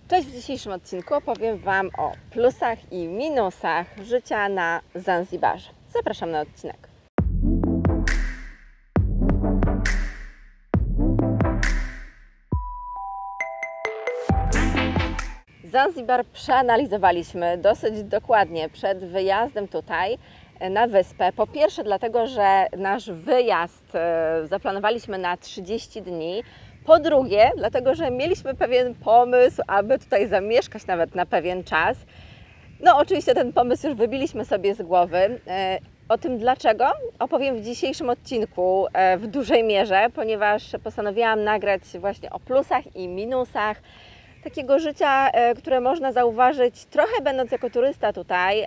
Cześć, w dzisiejszym odcinku opowiem Wam o plusach i minusach życia na Zanzibarze. Zapraszam na odcinek. Zanzibar przeanalizowaliśmy dosyć dokładnie przed wyjazdem tutaj na wyspę. Po pierwsze dlatego, że nasz wyjazd zaplanowaliśmy na 30 dni. Po drugie, dlatego, że mieliśmy pewien pomysł, aby tutaj zamieszkać nawet na pewien czas. No oczywiście ten pomysł już wybiliśmy sobie z głowy. O tym dlaczego opowiem w dzisiejszym odcinku w dużej mierze, ponieważ postanowiłam nagrać właśnie o plusach i minusach takiego życia, które można zauważyć trochę będąc jako turysta tutaj,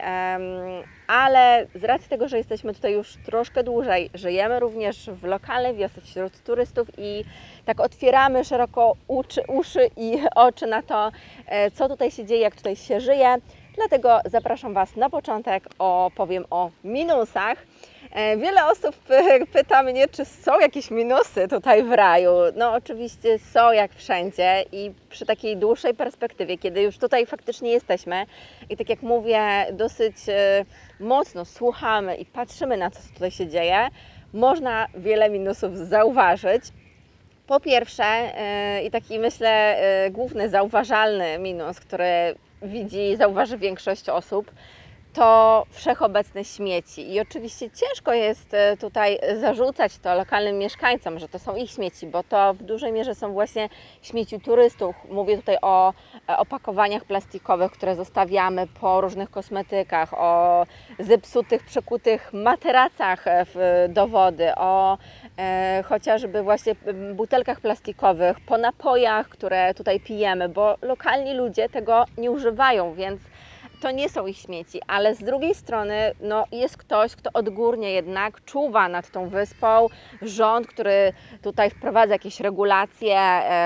ale z racji tego, że jesteśmy tutaj już troszkę dłużej, żyjemy również w lokalnej wiosce wśród turystów i tak otwieramy szeroko uszy i oczy na to, co tutaj się dzieje, jak tutaj się żyje. Dlatego zapraszam Was na początek, opowiem o minusach. Wiele osób pyta mnie, czy są jakieś minusy tutaj w raju. No oczywiście są jak wszędzie i przy takiej dłuższej perspektywie, kiedy już tutaj faktycznie jesteśmy i tak jak mówię, dosyć mocno słuchamy i patrzymy na to, co tutaj się dzieje, można wiele minusów zauważyć. Po pierwsze i taki myślę główny zauważalny minus, który widzi i zauważy większość osób, to wszechobecne śmieci. I oczywiście ciężko jest tutaj zarzucać to lokalnym mieszkańcom, że to są ich śmieci, bo to w dużej mierze są właśnie śmieci turystów. Mówię tutaj o opakowaniach plastikowych, które zostawiamy po różnych kosmetykach, o zepsutych, przekutych materacach do wody, o chociażby właśnie butelkach plastikowych, po napojach, które tutaj pijemy, bo lokalni ludzie tego nie używają, więc to nie są ich śmieci, ale z drugiej strony no, jest ktoś, kto odgórnie jednak czuwa nad tą wyspą, rząd, który tutaj wprowadza jakieś regulacje,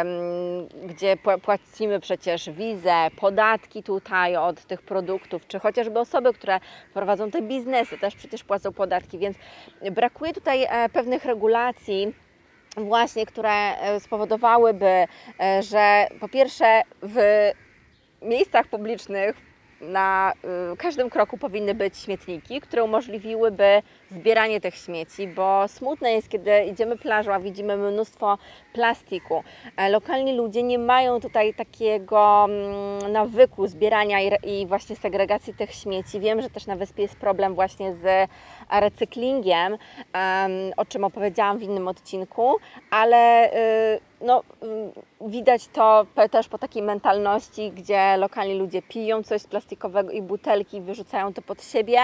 gdzie płacimy przecież wizę, podatki tutaj od tych produktów, czy chociażby osoby, które prowadzą te biznesy, też przecież płacą podatki, więc brakuje tutaj pewnych regulacji, właśnie, które spowodowałyby, że po pierwsze w miejscach publicznych na każdym kroku powinny być śmietniki, które umożliwiłyby zbieranie tych śmieci, bo smutne jest, kiedy idziemy plażą, a widzimy mnóstwo plastiku. Lokalni ludzie nie mają tutaj takiego nawyku zbierania i właśnie segregacji tych śmieci. Wiem, że też na wyspie jest problem właśnie z recyklingiem, o czym opowiedziałam w innym odcinku, ale no, widać to też po takiej mentalności, gdzie lokalni ludzie piją coś z plastikowego i butelki wyrzucają to pod siebie.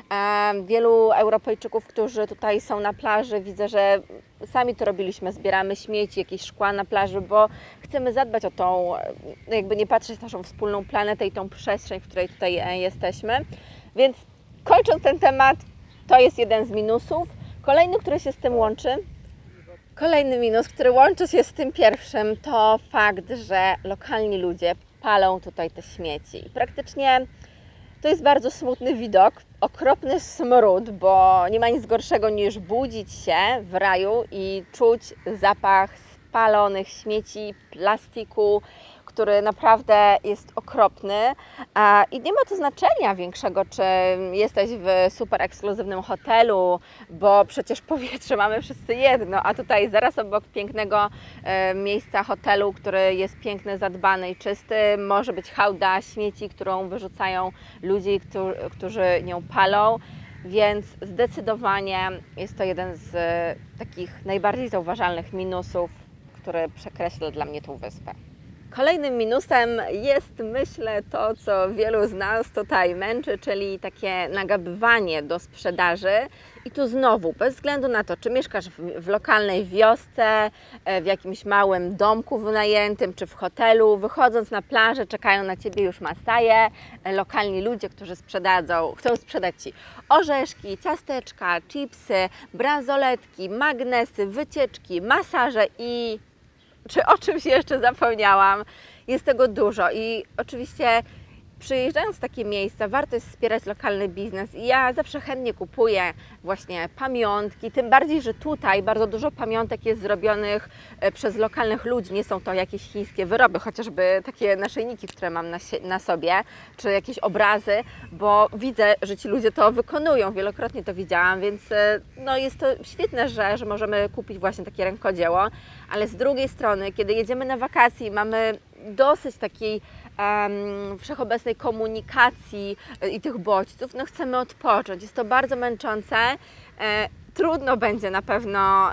Wielu Europejczyków, którzy tutaj są na plaży, widzę, że sami to robiliśmy, zbieramy śmieci, jakieś szkła na plaży, bo chcemy zadbać o tą, jakby nie patrzeć na naszą wspólną planetę i tą przestrzeń, w której tutaj jesteśmy. Więc kończąc ten temat, to jest jeden z minusów. Kolejny, który się z tym łączy, kolejny minus, który łączy się z tym pierwszym, to fakt, że lokalni ludzie palą tutaj te śmieci. I praktycznie to jest bardzo smutny widok, okropny smród, bo nie ma nic gorszego niż budzić się w raju i czuć zapach spalonych śmieci, plastiku, który naprawdę jest okropny i nie ma to znaczenia większego, czy jesteś w super ekskluzywnym hotelu, bo przecież powietrze mamy wszyscy jedno, a tutaj zaraz obok pięknego miejsca hotelu, który jest piękny, zadbany i czysty, może być hałda śmieci, którą wyrzucają ludzie, którzy nią palą, więc zdecydowanie jest to jeden z takich najbardziej zauważalnych minusów, który przekreśla dla mnie tą wyspę. Kolejnym minusem jest, myślę, to, co wielu z nas tutaj męczy, czyli takie nagabywanie do sprzedaży. I tu znowu, bez względu na to, czy mieszkasz w lokalnej wiosce, w jakimś małym domku wynajętym, czy w hotelu, wychodząc na plażę, czekają na Ciebie już masaje, lokalni ludzie, którzy chcą sprzedać Ci orzeszki, ciasteczka, chipsy, bransoletki, magnesy, wycieczki, masaże i czy o czymś jeszcze zapomniałam? Jest tego dużo i oczywiście Przyjeżdżając w takie miejsca, warto jest wspierać lokalny biznes i ja zawsze chętnie kupuję właśnie pamiątki, tym bardziej, że tutaj bardzo dużo pamiątek jest zrobionych przez lokalnych ludzi, nie są to jakieś chińskie wyroby, chociażby takie naszyjniki, które mam na sobie, czy jakieś obrazy, bo widzę, że ci ludzie to wykonują, wielokrotnie to widziałam, więc no jest to świetne, że możemy kupić właśnie takie rękodzieło, ale z drugiej strony, kiedy jedziemy na wakacje i mamy dosyć takiej wszechobecnej komunikacji i tych bodźców, no chcemy odpocząć. Jest to bardzo męczące. Trudno będzie na pewno,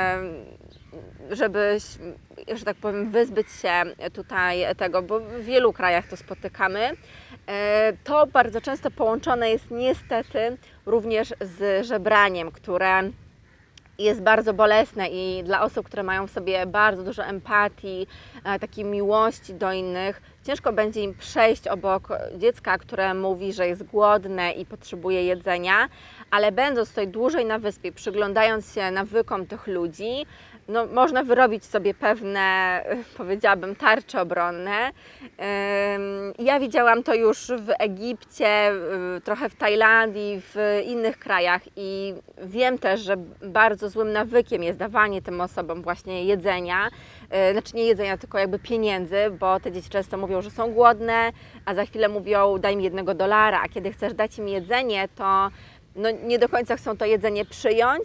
żeby, że tak powiem, wyzbyć się tutaj tego, bo w wielu krajach to spotykamy. To bardzo często połączone jest niestety również z żebraniem, które jest bardzo bolesne i dla osób, które mają w sobie bardzo dużo empatii, takiej miłości do innych, ciężko będzie im przejść obok dziecka, które mówi, że jest głodne i potrzebuje jedzenia, ale będąc tutaj dłużej na wyspie, przyglądając się nawykom tych ludzi, no, można wyrobić sobie pewne, powiedziałabym, tarcze obronne. Ja widziałam to już w Egipcie, trochę w Tajlandii, w innych krajach i wiem też, że bardzo złym nawykiem jest dawanie tym osobom właśnie jedzenia, znaczy nie jedzenia, tylko jakby pieniędzy, bo te dzieci często mówią, że są głodne, a za chwilę mówią, daj mi $1, a kiedy chcesz dać im jedzenie, to no, nie do końca chcą to jedzenie przyjąć.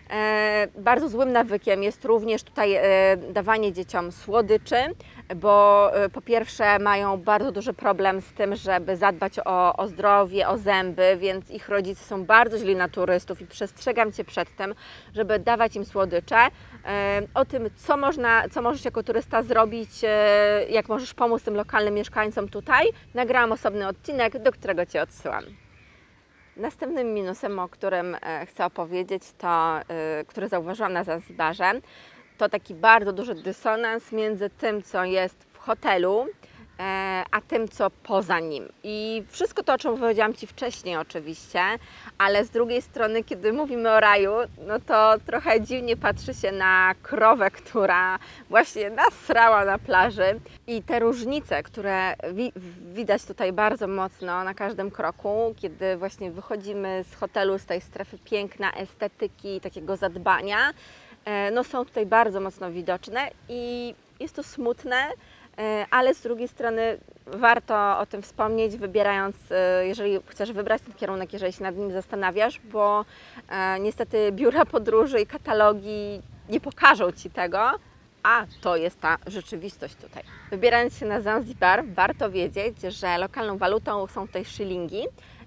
Bardzo złym nawykiem jest również tutaj dawanie dzieciom słodyczy, bo po pierwsze mają bardzo duży problem z tym, żeby zadbać o zdrowie, o zęby, więc ich rodzice są bardzo źli na turystów i przestrzegam Cię przed tym, żeby dawać im słodycze. O tym, co możesz jako turysta zrobić, jak możesz pomóc tym lokalnym mieszkańcom tutaj, nagrałam osobny odcinek, do którego Cię odsyłam. Następnym minusem, o którym chcę opowiedzieć, to, który zauważyłam na Zanzibarze, to taki bardzo duży dysonans między tym, co jest w hotelu, a tym, co poza nim. I wszystko to, o czym powiedziałam Ci wcześniej oczywiście, ale z drugiej strony, kiedy mówimy o raju, no to trochę dziwnie patrzy się na krowę, która właśnie nasrała na plaży. I te różnice, które widać tutaj bardzo mocno na każdym kroku, kiedy właśnie wychodzimy z hotelu, z tej strefy piękna, estetyki, takiego zadbania, no są tutaj bardzo mocno widoczne i jest to smutne, ale z drugiej strony warto o tym wspomnieć, wybierając, jeżeli chcesz wybrać ten kierunek, jeżeli się nad nim zastanawiasz, bo niestety biura podróży i katalogi nie pokażą Ci tego, a to jest ta rzeczywistość tutaj. Wybierając się na Zanzibar, warto wiedzieć, że lokalną walutą są tutaj szylingi,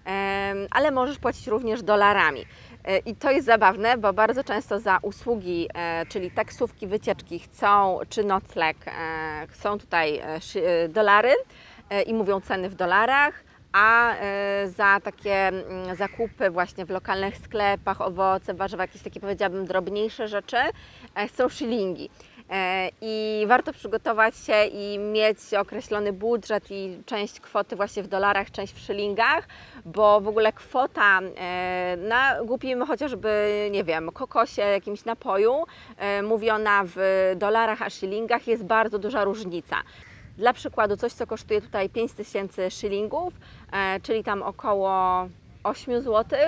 ale możesz płacić również dolarami. I to jest zabawne, bo bardzo często za usługi, czyli taksówki, wycieczki czy nocleg, chcą tutaj dolary i mówią ceny w dolarach, a za takie zakupy właśnie w lokalnych sklepach, owoce, warzywa, jakieś takie, powiedziałabym, drobniejsze rzeczy, chcą szylingi. I warto przygotować się i mieć określony budżet i część kwoty właśnie w dolarach, część w szylingach, bo w ogóle kwota na głupim chociażby, nie wiem, kokosie, jakimś napoju, mówiona w dolarach a szylingach, jest bardzo duża różnica. Dla przykładu coś, co kosztuje tutaj 5000 szylingów, czyli tam około 8 zł,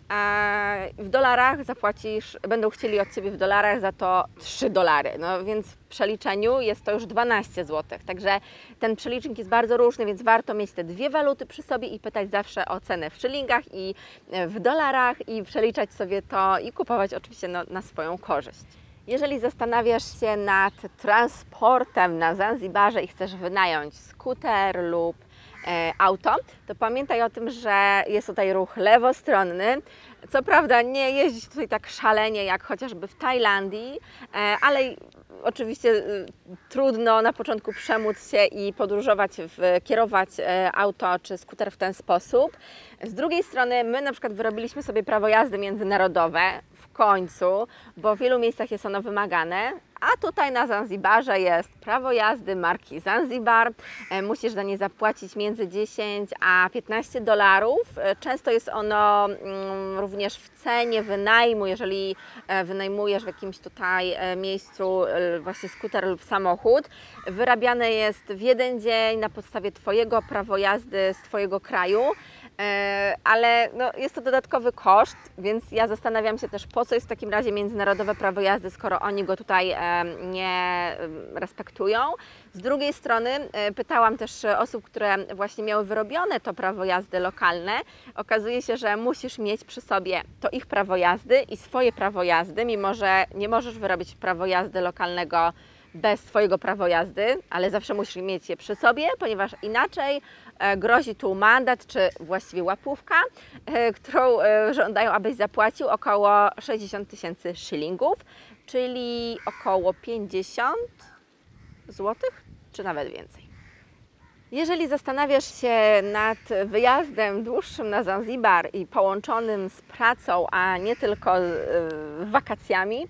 w dolarach zapłacisz, będą chcieli od Ciebie w dolarach za to $3, no więc w przeliczeniu jest to już 12 zł, także ten przelicznik jest bardzo różny, więc warto mieć te dwie waluty przy sobie i pytać zawsze o cenę w szylingach i w dolarach i przeliczać sobie to i kupować oczywiście na swoją korzyść. Jeżeli zastanawiasz się nad transportem na Zanzibarze i chcesz wynająć skuter lub auto, to pamiętaj o tym, że jest tutaj ruch lewostronny. Co prawda nie jeździć tutaj tak szalenie jak chociażby w Tajlandii, ale oczywiście trudno na początku przemóc się i podróżować, kierować auto czy skuter w ten sposób. Z drugiej strony my na przykład wyrobiliśmy sobie prawo jazdy międzynarodowe w końcu, bo w wielu miejscach jest ono wymagane, A tutaj na Zanzibarze jest prawo jazdy marki Zanzibar. Musisz za nie zapłacić między 10 a $15. Często jest ono również w cenie wynajmu, jeżeli wynajmujesz w jakimś tutaj miejscu właśnie skuter lub samochód. Wyrabiane jest w jeden dzień na podstawie Twojego prawa jazdy z Twojego kraju. Ale no, jest to dodatkowy koszt, więc ja zastanawiam się też, po co jest w takim razie międzynarodowe prawo jazdy, skoro oni go tutaj nie respektują. Z drugiej strony pytałam też osób, które właśnie miały wyrobione to prawo jazdy lokalne. Okazuje się, że musisz mieć przy sobie to ich prawo jazdy i swoje prawo jazdy, mimo że nie możesz wyrobić prawo jazdy lokalnego bez swojego prawa jazdy, ale zawsze musisz mieć je przy sobie, ponieważ inaczej grozi tu mandat, czy właściwie łapówka, którą żądają, abyś zapłacił około 60 000 szylingów, czyli około 50 złotych, czy nawet więcej. Jeżeli zastanawiasz się nad wyjazdem dłuższym na Zanzibar i połączonym z pracą, a nie tylko wakacjami,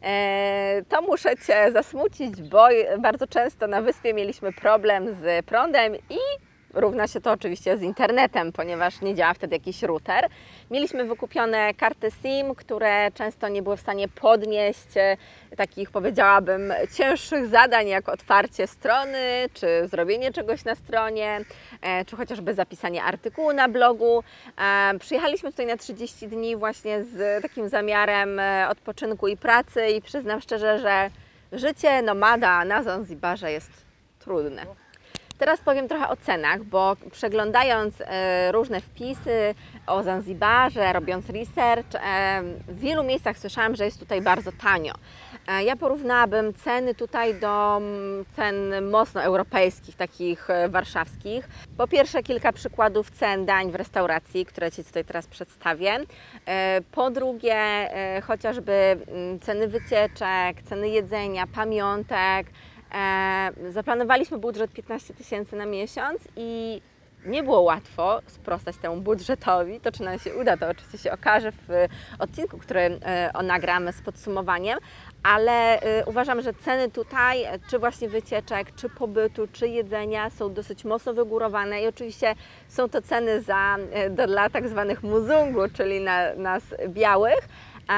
to muszę Cię zasmucić, bo bardzo często na wyspie mieliśmy problem z prądem i równa się to oczywiście z internetem, ponieważ nie działa wtedy jakiś router. Mieliśmy wykupione karty SIM, które często nie były w stanie podnieść takich, powiedziałabym, cięższych zadań, jak otwarcie strony, czy zrobienie czegoś na stronie, czy chociażby zapisanie artykułu na blogu. Przyjechaliśmy tutaj na 30 dni właśnie z takim zamiarem odpoczynku i pracy i przyznam szczerze, że życie nomada na Zanzibarze jest trudne. Teraz powiem trochę o cenach, bo przeglądając różne wpisy o Zanzibarze, robiąc research, w wielu miejscach słyszałam, że jest tutaj bardzo tanio. Ja porównałabym ceny tutaj do cen mocno europejskich, takich warszawskich. Po pierwsze, kilka przykładów cen dań w restauracji, które Ci tutaj teraz przedstawię. Po drugie, chociażby ceny wycieczek, ceny jedzenia, pamiątek. Zaplanowaliśmy budżet 15 000 na miesiąc i nie było łatwo sprostać temu budżetowi. To, czy nam się uda, to oczywiście się okaże w odcinku, który nagramy z podsumowaniem, ale uważam, że ceny tutaj, czy właśnie wycieczek, czy pobytu, czy jedzenia są dosyć mocno wygórowane i oczywiście są to ceny dla tak zwanych muzungu, czyli nas białych.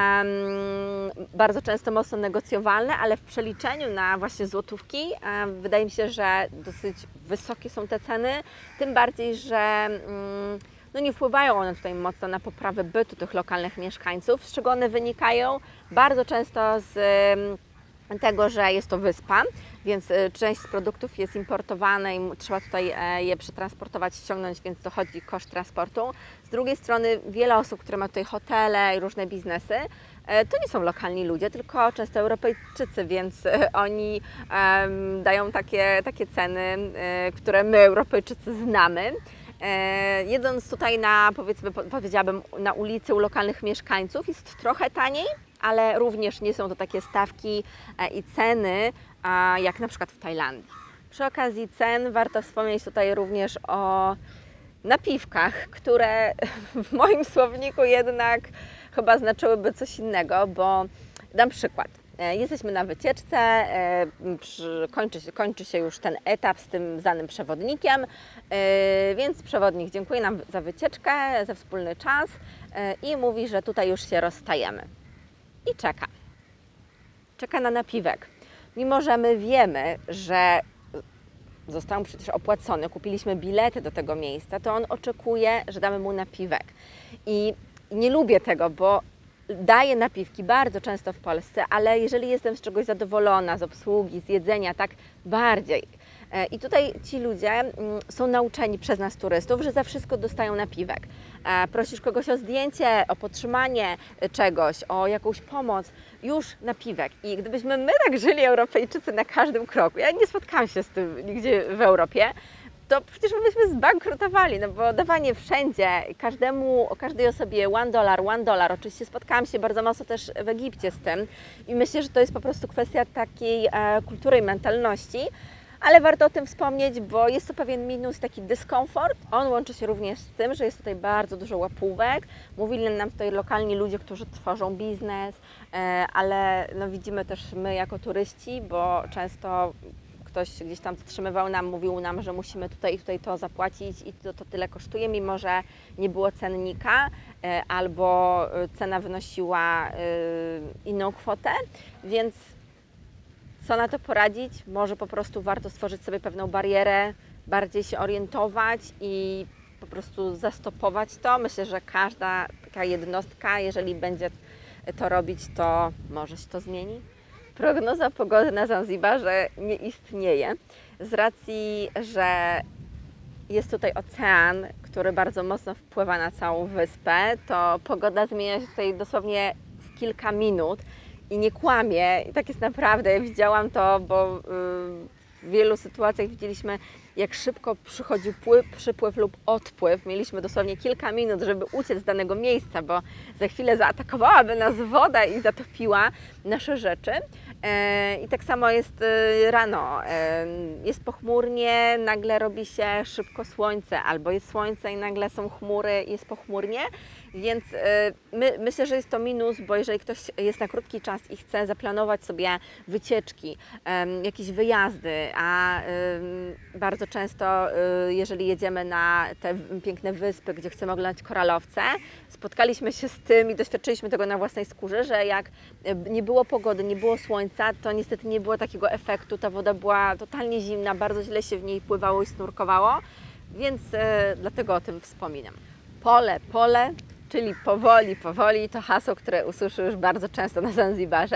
Bardzo często mocno negocjowalne, ale w przeliczeniu na właśnie złotówki wydaje mi się, że dosyć wysokie są te ceny, tym bardziej, że no nie wpływają one tutaj mocno na poprawę bytu tych lokalnych mieszkańców, z czego one wynikają bardzo często z tego, że jest to wyspa, więc część z produktów jest importowana i trzeba tutaj je przetransportować, ściągnąć, więc dochodzi koszt transportu. Z drugiej strony wiele osób, które ma tutaj hotele i różne biznesy, to nie są lokalni ludzie, tylko często Europejczycy, więc oni dają takie ceny, które my Europejczycy znamy. Jedząc tutaj powiedziałabym, na ulicy u lokalnych mieszkańców jest trochę taniej, ale również nie są to takie stawki i ceny jak na przykład w Tajlandii. Przy okazji cen warto wspomnieć tutaj również o napiwkach, które w moim słowniku jednak chyba znaczyłyby coś innego, bo dam przykład. Jesteśmy na wycieczce, kończy się już ten etap z tym znanym przewodnikiem, więc przewodnik dziękuję nam za wycieczkę, za wspólny czas i mówi, że tutaj już się rozstajemy. I czeka na napiwek. Mimo że my wiemy, że został mu przecież opłacony, kupiliśmy bilety do tego miejsca, to on oczekuje, że damy mu napiwek. I nie lubię tego, bo daję napiwki bardzo często w Polsce, ale jeżeli jestem z czegoś zadowolona, z obsługi, z jedzenia, tak bardziej. I tutaj ci ludzie są nauczeni przez nas turystów, że za wszystko dostają napiwek. Prosisz kogoś o zdjęcie, o podtrzymanie czegoś, o jakąś pomoc, już napiwek. I gdybyśmy my tak żyli, Europejczycy, na każdym kroku, ja nie spotkałam się z tym nigdzie w Europie, to przecież my byśmy zbankrutowali, no bo dawanie wszędzie, każdej osobie $1, oczywiście spotkałam się bardzo mocno też w Egipcie z tym i myślę, że to jest po prostu kwestia takiej kultury i mentalności, ale warto o tym wspomnieć, bo jest to pewien minus, taki dyskomfort. On łączy się również z tym, że jest tutaj bardzo dużo łapówek. Mówili nam tutaj lokalni ludzie, którzy tworzą biznes, ale no widzimy też my jako turyści, bo często ktoś gdzieś tam zatrzymywał nam, mówił nam, że musimy tutaj i tutaj to zapłacić i to tyle kosztuje, mimo że nie było cennika albo cena wynosiła inną kwotę, więc co na to poradzić? Może po prostu warto stworzyć sobie pewną barierę, bardziej się orientować i po prostu zastopować to. Myślę, że każda taka jednostka, jeżeli będzie to robić, to może się to zmieni. Prognoza pogody na Zanzibarze nie istnieje z racji, że jest tutaj ocean, który bardzo mocno wpływa na całą wyspę, to pogoda zmienia się tutaj dosłownie w kilka minut i nie kłamię. I tak jest naprawdę. Ja widziałam to, bo w wielu sytuacjach widzieliśmy, jak szybko przychodził przypływ lub odpływ. Mieliśmy dosłownie kilka minut, żeby uciec z danego miejsca, bo za chwilę zaatakowałaby nas woda i zatopiła nasze rzeczy. I tak samo jest rano. Jest pochmurnie, nagle robi się szybko słońce, albo jest słońce i nagle są chmury i jest pochmurnie. Więc myślę, że jest to minus, bo jeżeli ktoś jest na krótki czas i chce zaplanować sobie wycieczki, jakieś wyjazdy, a bardzo często, jeżeli jedziemy na te piękne wyspy, gdzie chcemy oglądać koralowce, spotkaliśmy się z tym i doświadczyliśmy tego na własnej skórze, że jak nie było pogody, nie było słońca, to niestety nie było takiego efektu. Ta woda była totalnie zimna, bardzo źle się w niej pływało i snurkowało, więc dlatego o tym wspominam. Pole, czyli powoli, to hasło, które usłyszę już bardzo często na Zanzibarze.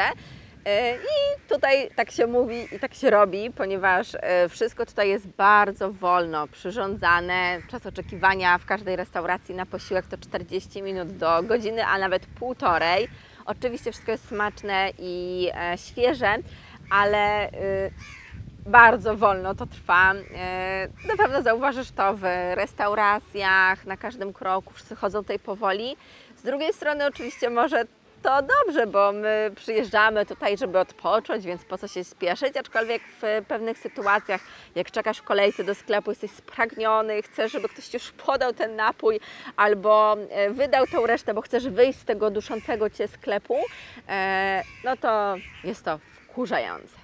I tutaj tak się mówi i tak się robi, ponieważ wszystko tutaj jest bardzo wolno przyrządzane. Czas oczekiwania w każdej restauracji na posiłek to 40 minut do godziny, a nawet półtorej. Oczywiście wszystko jest smaczne i świeże, ale bardzo wolno to trwa. Na pewno zauważysz to w restauracjach, na każdym kroku, wszyscy chodzą tutaj powoli. Z drugiej strony oczywiście może to dobrze, bo my przyjeżdżamy tutaj, żeby odpocząć, więc po co się spieszyć, aczkolwiek w pewnych sytuacjach, jak czekasz w kolejce do sklepu, jesteś spragniony, chcesz, żeby ktoś Ci już podał ten napój albo wydał tą resztę, bo chcesz wyjść z tego duszącego Cię sklepu, no to jest to wkurzające.